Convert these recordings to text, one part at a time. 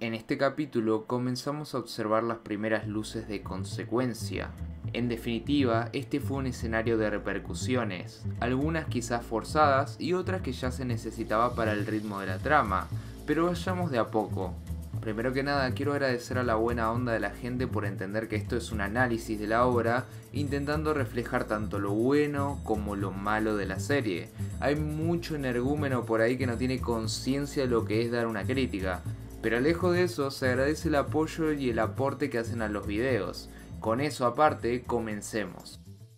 En este capítulo comenzamos a observar las primeras luces de consecuencia. En definitiva, este fue un escenario de repercusiones, algunas quizás forzadas y otras que ya se necesitaba para el ritmo de la trama, pero vayamos de a poco. Primero que nada, quiero agradecer a la buena onda de la gente por entender que esto es un análisis de la obra, intentando reflejar tanto lo bueno como lo malo de la serie. Hay mucho energúmeno por ahí que no tiene conciencia de lo que es dar una crítica, pero lejos de eso se agradece el apoyo y el aporte que hacen a los videos. Con eso aparte, comencemos.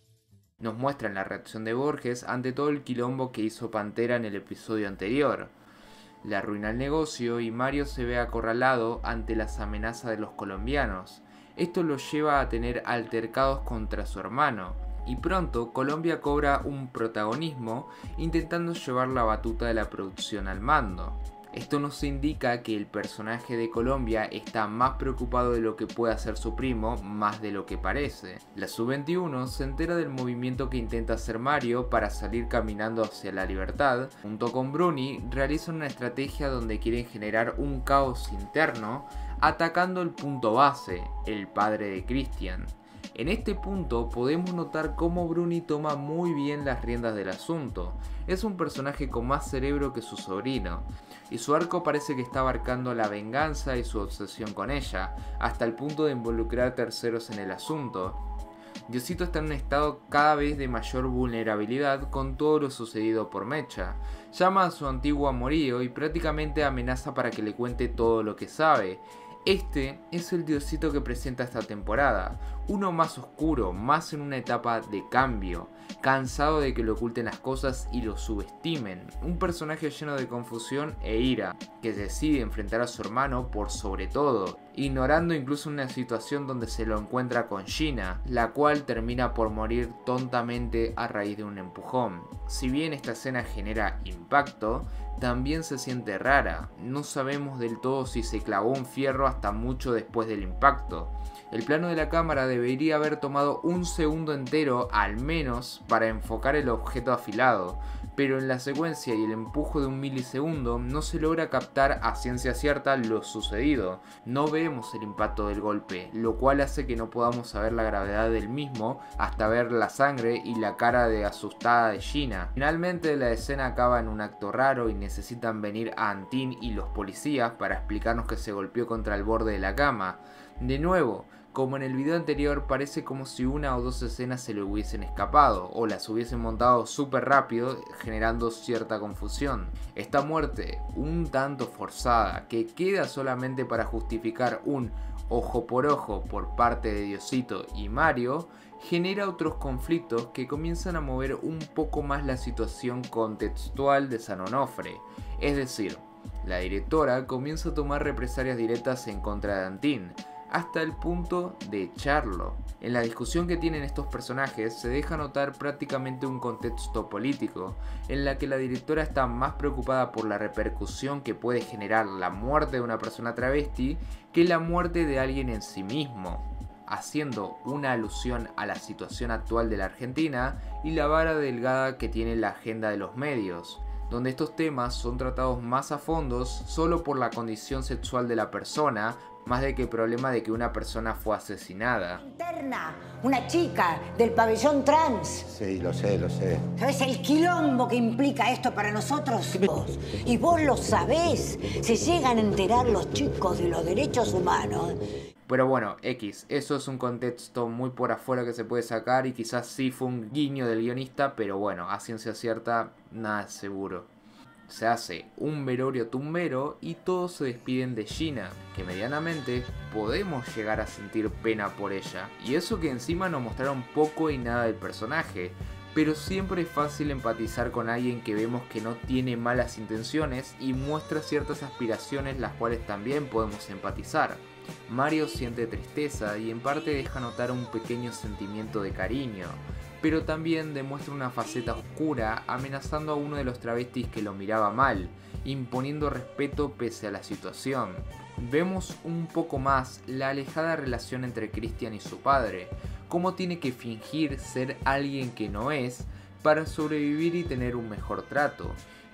Nos muestran la reacción de Borges ante todo el quilombo que hizo Pantera en el episodio anterior. Le arruina el negocio y Mario se ve acorralado ante las amenazas de los colombianos. Esto lo lleva a tener altercados contra su hermano, y pronto Colombia cobra un protagonismo intentando llevar la batuta de la producción al mando. Esto nos indica que el personaje de Colombia está más preocupado de lo que puede hacer su primo, más de lo que parece. La Sub-21 se entera del movimiento que intenta hacer Mario para salir caminando hacia la libertad. Junto con Bruni realizan una estrategia donde quieren generar un caos interno, atacando el punto base, el padre de Christian. En este punto podemos notar cómo Bruni toma muy bien las riendas del asunto. Es un personaje con más cerebro que su sobrino, y su arco parece que está abarcando la venganza y su obsesión con ella, hasta el punto de involucrar a terceros en el asunto. Diosito está en un estado cada vez de mayor vulnerabilidad con todo lo sucedido por Mecha. Llama a su antiguo amorío y prácticamente amenaza para que le cuente todo lo que sabe. Este es el Diosito que presenta esta temporada, uno más oscuro, más en una etapa de cambio, cansado de que le oculten las cosas y lo subestimen, un personaje lleno de confusión e ira, que decide enfrentar a su hermano por sobre todo, ignorando incluso una situación donde se lo encuentra con Gina, la cual termina por morir tontamente a raíz de un empujón. Si bien esta escena genera impacto, también se siente rara, no sabemos del todo si se clavó un fierro hasta mucho después del impacto. El plano de la cámara debería haber tomado un segundo entero al menos para enfocar el objeto afilado, pero en la secuencia y el empujo de un milisegundo no se logra captar a ciencia cierta lo sucedido. No vemos el impacto del golpe, lo cual hace que no podamos saber la gravedad del mismo hasta ver la sangre y la cara de asustada de Gina. Finalmente la escena acaba en un acto raro y necesitan venir a Antin y los policías para explicarnos que se golpeó contra el borde de la cama. De nuevo, como en el video anterior, parece como si una o dos escenas se le hubiesen escapado o las hubiesen montado súper rápido, generando cierta confusión. Esta muerte, un tanto forzada, que queda solamente para justificar un ojo por parte de Diosito y Mario, genera otros conflictos que comienzan a mover un poco más la situación contextual de San Onofre. Es decir, la directora comienza a tomar represalias directas en contra de Antin, hasta el punto de echarlo. En la discusión que tienen estos personajes se deja notar prácticamente un contexto político, en la que la directora está más preocupada por la repercusión que puede generar la muerte de una persona travesti que la muerte de alguien en sí mismo, haciendo una alusión a la situación actual de la Argentina y la vara delgada que tiene la agenda de los medios, donde estos temas son tratados más a fondo solo por la condición sexual de la persona, más de que el problema de que una persona fue asesinada. Interna, una chica del pabellón trans. Sí, lo sé, lo sé. ¿Sabes el quilombo que implica esto para nosotros? Y vos lo sabés. Se llegan a enterar los chicos de los derechos humanos. Pero bueno, eso es un contexto muy por afuera que se puede sacar y quizás sí fue un guiño del guionista, pero bueno, a ciencia cierta, nada es seguro. Se hace un velorio tumbero y todos se despiden de Gina, que medianamente podemos llegar a sentir pena por ella. Y eso que encima nos mostraron poco y nada del personaje, pero siempre es fácil empatizar con alguien que vemos que no tiene malas intenciones y muestra ciertas aspiraciones las cuales también podemos empatizar. Mario siente tristeza y en parte deja notar un pequeño sentimiento de cariño, pero también demuestra una faceta oscura amenazando a uno de los travestis que lo miraba mal, imponiendo respeto pese a la situación. Vemos un poco más la alejada relación entre Christian y su padre, cómo tiene que fingir ser alguien que no es para sobrevivir y tener un mejor trato.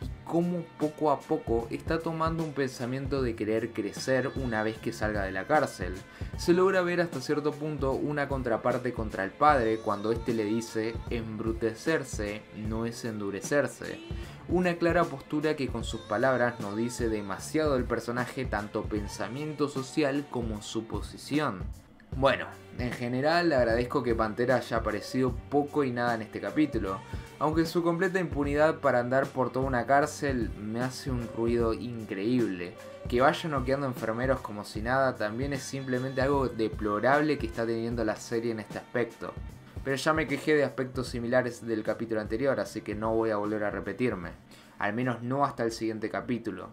cómo poco a poco está tomando un pensamiento de querer crecer una vez que salga de la cárcel. Se logra ver hasta cierto punto una contraparte contra el padre cuando este le dice: embrutecerse no es endurecerse. Una clara postura que con sus palabras nos dice demasiado del personaje, tanto pensamiento social como su posición. Bueno, en general agradezco que Pantera haya aparecido poco y nada en este capítulo, aunque su completa impunidad para andar por toda una cárcel me hace un ruido increíble. Que vaya noqueando enfermeros como si nada también es simplemente algo deplorable que está teniendo la serie en este aspecto. Pero ya me quejé de aspectos similares del capítulo anterior, así que no voy a volver a repetirme, al menos no hasta el siguiente capítulo.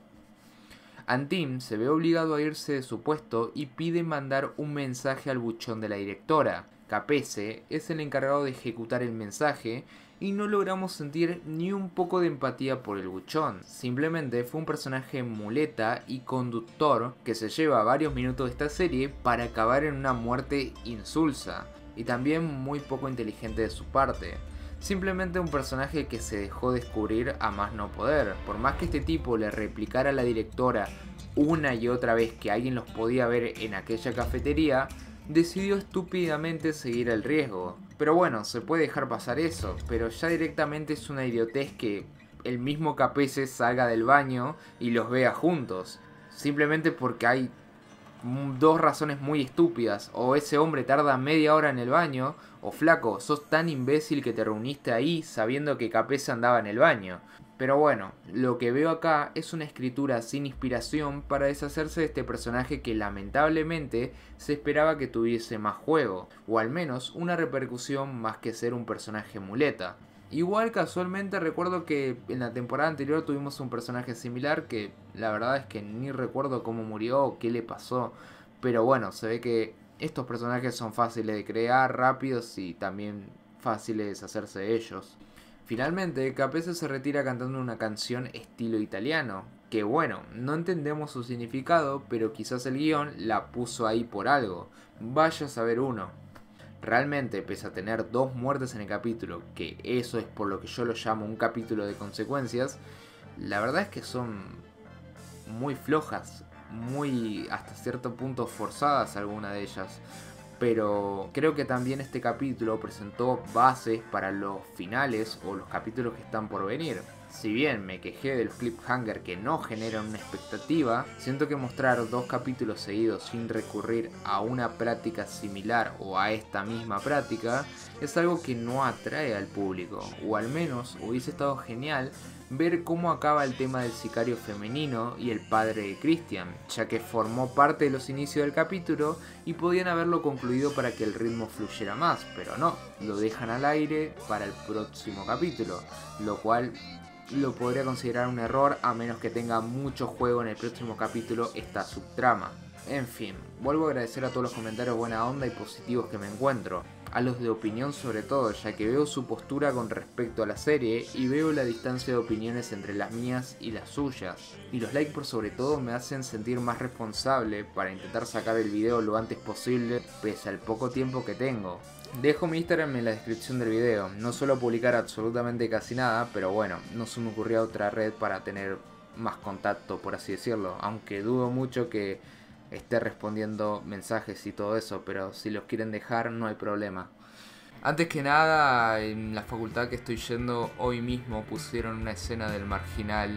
Antim se ve obligado a irse de su puesto y pide mandar un mensaje al buchón de la directora. Capese es el encargado de ejecutar el mensaje y no logramos sentir ni un poco de empatía por el buchón. Simplemente fue un personaje muleta y conductor que se lleva varios minutos de esta serie para acabar en una muerte insulsa y también muy poco inteligente de su parte. Simplemente un personaje que se dejó descubrir a más no poder. Por más que este tipo le replicara a la directora una y otra vez que alguien los podía ver en aquella cafetería, decidió estúpidamente seguir el riesgo. Pero bueno, se puede dejar pasar eso, pero ya directamente es una idiotez que el mismo Capese salga del baño y los vea juntos. Simplemente porque hay dos razones muy estúpidas: o ese hombre tarda media hora en el baño, o flaco, sos tan imbécil que te reuniste ahí sabiendo que Capese andaba en el baño. Pero bueno, lo que veo acá es una escritura sin inspiración para deshacerse de este personaje que lamentablemente se esperaba que tuviese más juego, o al menos una repercusión más que ser un personaje muleta. Igual casualmente recuerdo que en la temporada anterior tuvimos un personaje similar que la verdad es que ni recuerdo cómo murió o qué le pasó. Pero bueno, se ve que estos personajes son fáciles de crear, rápidos y también fáciles de deshacerse de ellos. Finalmente, Capese se retira cantando una canción estilo italiano, que bueno, no entendemos su significado, pero quizás el guión la puso ahí por algo. Vaya a saber uno. Realmente, pese a tener 2 muertes en el capítulo, que eso es por lo que yo lo llamo un capítulo de consecuencias, la verdad es que son muy flojas, muy hasta cierto punto forzadas algunas de ellas. Pero creo que también este capítulo presentó bases para los finales o los capítulos que están por venir. Si bien me quejé del cliffhanger que no generan una expectativa, siento que mostrar 2 capítulos seguidos sin recurrir a una práctica similar o a esta misma práctica es algo que no atrae al público, o al menos hubiese estado genial ver cómo acaba el tema del sicario femenino y el padre de Christian, ya que formó parte de los inicios del capítulo y podían haberlo concluido para que el ritmo fluyera más, pero no, lo dejan al aire para el próximo capítulo, lo cual lo podría considerar un error a menos que tenga mucho juego en el próximo capítulo esta subtrama. En fin, vuelvo a agradecer a todos los comentarios buena onda y positivos que me encuentro, a los de opinión sobre todo, ya que veo su postura con respecto a la serie y veo la distancia de opiniones entre las mías y las suyas. Y los likes por sobre todo me hacen sentir más responsable para intentar sacar el video lo antes posible pese al poco tiempo que tengo. Dejo mi Instagram en la descripción del video, no suelo publicar absolutamente casi nada, pero bueno, no se me ocurría otra red para tener más contacto, por así decirlo, aunque dudo mucho que esté respondiendo mensajes y todo eso, pero si los quieren dejar no hay problema. Antes que nada, en la facultad que estoy yendo hoy mismo pusieron una escena del Marginal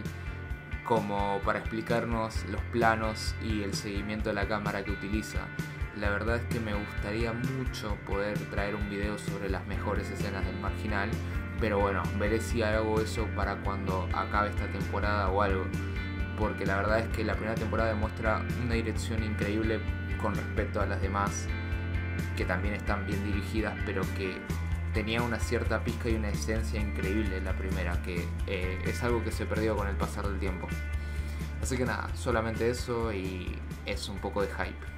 como para explicarnos los planos y el seguimiento de la cámara que utiliza. La verdad es que me gustaría mucho poder traer un video sobre las mejores escenas del Marginal, pero bueno, veré si hago eso para cuando acabe esta temporada o algo, porque la verdad es que la primera temporada demuestra una dirección increíble con respecto a las demás, que también están bien dirigidas, pero que tenía una cierta pizca y una esencia increíble en la primera, que es algo que se perdió con el pasar del tiempo. Así que nada, solamente eso y es un poco de hype.